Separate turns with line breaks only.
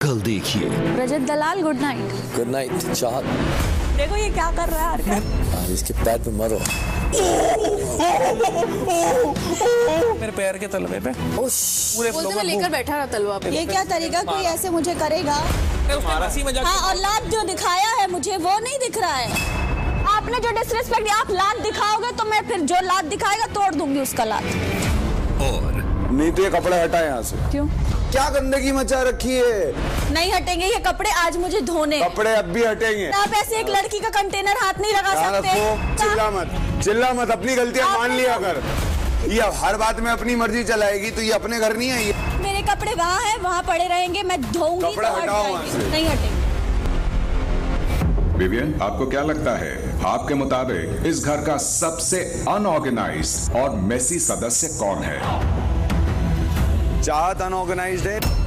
कल देखिए।
Rajat Dalal, good night.
Good night Chahat.
देखो ये क्या कर रहा है।
इसके पैर पे मरो।
मेरे पैर के तलवे पे पूरे फ्लो में
लेकर बैठा रहा तलवा पे।
ये क्या तरीका, कोई ऐसे मुझे करेगा? हाँ, और लात जो दिखाया है मुझे वो नहीं दिख रहा है।
आपने जो डिसरिस्पेक्ट, आप लात दिखाओगे तो मैं फिर जो लात दिखाएगा तोड़ दूंगी उसका लात।
और
नहीं तो ये कपड़े हटा यहाँ से।
क्यों?
क्या गंदगी मचा रखी है?
नहीं हटेंगे ये कपड़े, आज मुझे धोने।
कपड़े अब भी हटेंगे।
आप ऐसे एक लड़की का कंटेनर हाथ नहीं लगा सकते।
चिल्ला मत, अपनी गलतियां मान लिया कर। ये हर बात में अपनी मर्जी चलाएगी तो ये अपने घर नहीं आई।
मेरे कपड़े वहाँ हैं, वहाँ पड़े रहेंगे, मैं धोऊंगी।
कपड़े हटाओ वहाँ से।
नहीं हटेंगे।
विवियन, आपको क्या लगता है, आपके मुताबिक इस घर का सबसे अनऑर्गेनाइज्ड और मेसी सदस्य कौन है?
चाहत अनऑर्गेनाइज्ड है।